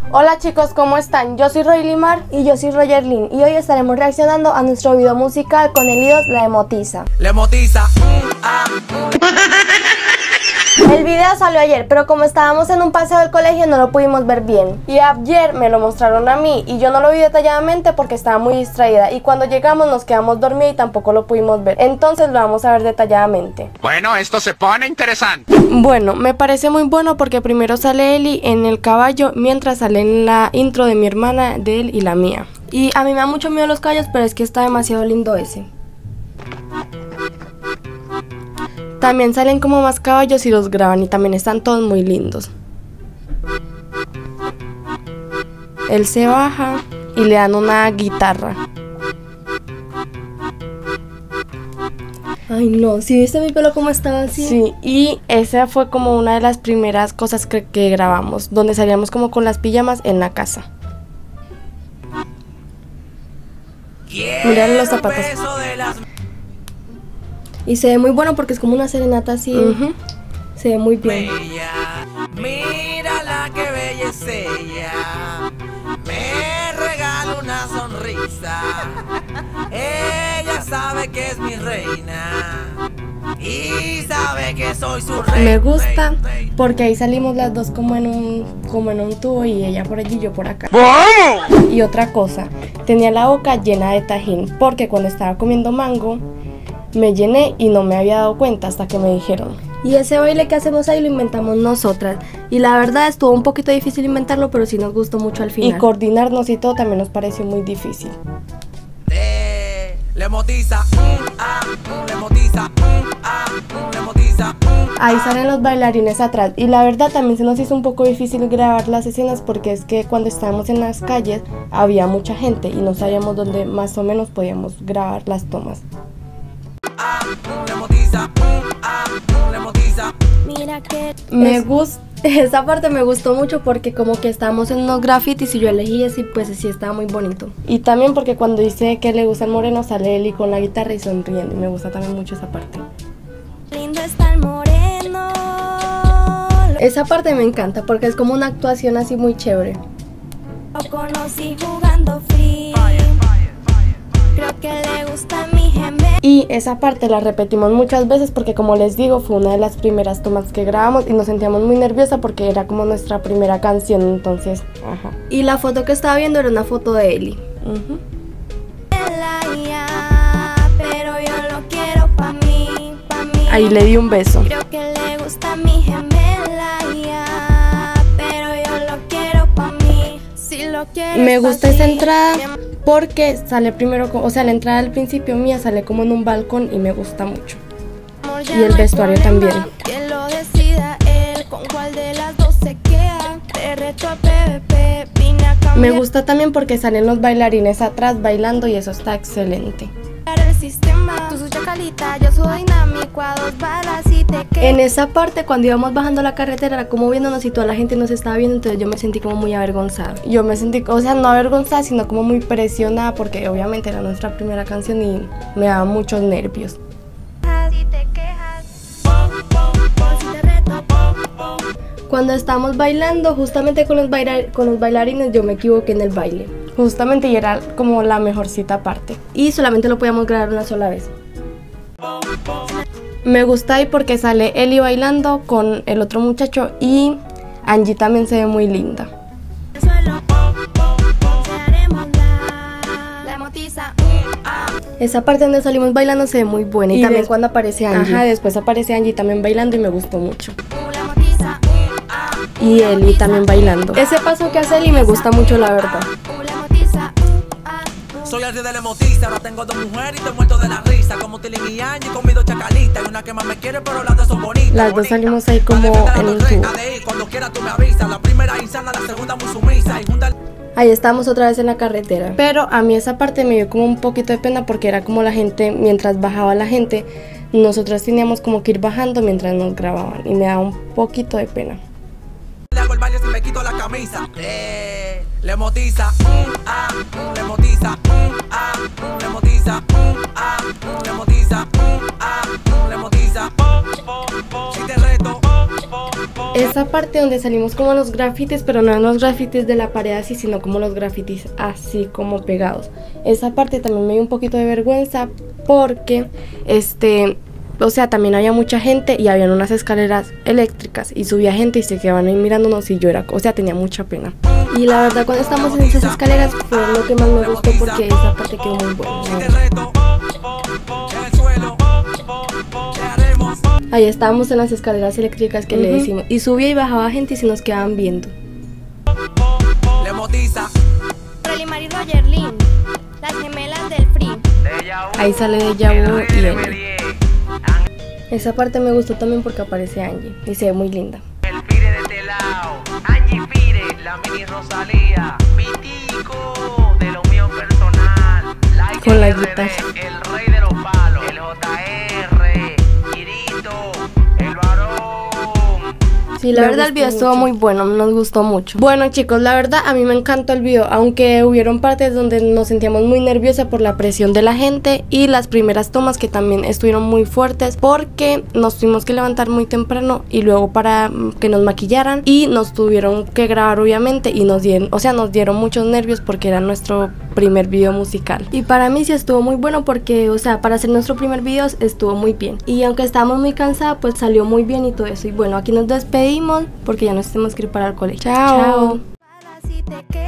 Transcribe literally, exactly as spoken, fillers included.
Hola chicos, ¿cómo están? Yo soy Roy Limar y yo soy Roger Lin y hoy estaremos reaccionando a nuestro video musical con el Lidos La Emotiza. La Emotiza. El video salió ayer, pero como estábamos en un paseo del colegio no lo pudimos ver bien. Y ayer me lo mostraron a mí y yo no lo vi detalladamente porque estaba muy distraída. Y cuando llegamos nos quedamos dormidos y tampoco lo pudimos ver. Entonces lo vamos a ver detalladamente. Bueno, esto se pone interesante. Bueno, me parece muy bueno porque primero sale Eli en el caballo mientras sale en la intro de mi hermana, de él y la mía. Y a mí me da mucho miedo los caballos, pero es que está demasiado lindo ese. También salen como más caballos y los graban y también están todos muy lindos. Él se baja y le dan una guitarra. Ay no, ¿sí viste mi pelo como estaba así? Sí, y esa fue como una de las primeras cosas que, que grabamos, donde salíamos como con las pijamas en la casa. Miren los zapatos. Y se ve muy bueno porque es como una serenata así. Uh-huh. Se ve muy bien. Bella, mírala que bella es ella. Me regala una sonrisa. Ella sabe que es mi reina y sabe que soy su reina. Me gusta porque ahí salimos las dos como en un como en un tubo y ella por allí y yo por acá. ¡Vamos! Y otra cosa, tenía la boca llena de tajín porque cuando estaba comiendo mango me llené y no me había dado cuenta hasta que me dijeron. Y ese baile que hacemos ahí lo inventamos nosotras. Y la verdad estuvo un poquito difícil inventarlo, pero sí nos gustó mucho al final. Y coordinarnos y todo también nos pareció muy difícil. Eh, Le Emotiza, ah, Le Emotiza, ah, Le Emotiza. Ahí salen los bailarines atrás. Y la verdad también se nos hizo un poco difícil grabar las escenas porque es que cuando estábamos en las calles había mucha gente y no sabíamos dónde más o menos podíamos grabar las tomas. Mira que Me gusta. Esa parte me gustó mucho porque como que estábamos en unos grafitis y yo elegí ese y pues sí estaba muy bonito. Y también porque cuando dice que le gusta el moreno sale Eli con la guitarra y sonriendo y me gusta también mucho esa parte. Lindo está el moreno. Esa parte me encanta porque es como una actuación así muy chévere. Lo conocí jugando free. Creo que le gusta mi gemelo. Y esa parte la repetimos muchas veces porque como les digo fue una de las primeras tomas que grabamos y nos sentíamos muy nerviosas porque era como nuestra primera canción, entonces, ajá. Y la foto que estaba viendo era una foto de Eli. Uh-huh. Pero yo lo quiero pa' mí, pa' mí. Ahí le di un beso. Creo que le gusta mi gemela, ya, pero yo lo quiero pa' mí. Si lo quieres Me gusta pa' esa ti, entrada bien. porque sale primero, o sea, la entrada al principio mía sale como en un balcón y me gusta mucho. Amor, ya Y el no hay vestuario problema, también. que lo decida él, con cuál de las dos se queda. Te reto a P V P, vine a cambiar Me gusta también porque salen los bailarines atrás bailando y eso está excelente. el sistema. Tú sos chacalita, yo soy dinámico, a dos balas y te quedas. En esa parte cuando íbamos bajando la carretera era como viéndonos y toda la gente nos estaba viendo, entonces yo me sentí como muy avergonzada. Yo me sentí, o sea, no avergonzada, sino como muy presionada porque obviamente era nuestra primera canción y me daba muchos nervios. Si te quejas, si te reto, Cuando estábamos bailando, justamente con los, bailar con los bailarines yo me equivoqué en el baile. Justamente y era como la mejorcita parte. Y solamente lo podíamos grabar una sola vez. Me gusta ahí porque sale Eli bailando con el otro muchacho y Angie también se ve muy linda. el suelo, se haremos la, la emotiza. Esa parte donde salimos bailando se ve muy buena. Y, Y también des- cuando aparece Angie. Ajá, después aparece Angie también bailando y me gustó mucho. La emotiza, Y Eli también bailando. Ese paso que hace Eli me gusta mucho, la verdad. la emotiza, Soy el rey de la Emotiza, ahora tengo dos mujeres y te muerto de la risa. Como Tilín y Angie, con mis dos chacalitas. Y una que más me quiere, pero las dos son bonitas. Las dos bonitas. salimos ahí como Pa' defender a en los un tres, tubo. A D I, cuando quiera tú me avisas. La primera insana, la segunda muy sumisa. Y junta Ahí estamos otra vez en la carretera. Pero a mí esa parte me dio como un poquito de pena porque era como la gente, mientras bajaba la gente, nosotros teníamos como que ir bajando mientras nos grababan y me daba un poquito de pena. le hago el baile si me quito la camisa. Eh, Le Emotiza, ah, Le Emotiza, ah, Le Emotiza, ah, Le Emotiza, ah, Le Emotiza. Si te reto. esa parte donde salimos como los grafitis, pero no en los grafitis de la pared así, sino como los grafitis así como pegados. Esa parte también me dio un poquito de vergüenza porque este... O sea, también había mucha gente y habían unas escaleras eléctricas y subía gente y se quedaban ahí mirándonos y yo era, o sea, tenía mucha pena. Y la verdad cuando estamos en esas escaleras fue lo que más me gustó porque esa parte quedó muy buena. Ahí estábamos en las escaleras eléctricas que uh-huh. le decimos y subía y bajaba gente y se nos quedaban viendo. Rolimar y Roger Lynn, las gemelas del Free. Ahí sale Deja Vu y Angie. Esa parte me gustó también porque aparece Angie y se ve muy linda. El Fire de Telao, Angie Fire, la mini Rosalía, Vitico, de lo mío personal, like con la guitarra, el rey de los palos, el J R, Kirito, el varón. Sí, la me verdad el video mucho. Estuvo muy bueno, nos gustó mucho. Bueno chicos, la verdad a mí me encantó el video, aunque hubieron partes donde nos sentíamos muy nerviosas por la presión de la gente y las primeras tomas que también estuvieron muy fuertes porque nos tuvimos que levantar muy temprano y luego para que nos maquillaran y nos tuvieron que grabar obviamente y nos dieron, o sea, nos dieron muchos nervios porque era nuestro primer video musical. Y para mí sí estuvo muy bueno porque, o sea, para hacer nuestro primer video estuvo muy bien. Y aunque estábamos muy cansadas, pues salió muy bien y todo eso. Y bueno, aquí nos despedimos porque ya nos tenemos que ir para el colegio. Chao. Chao.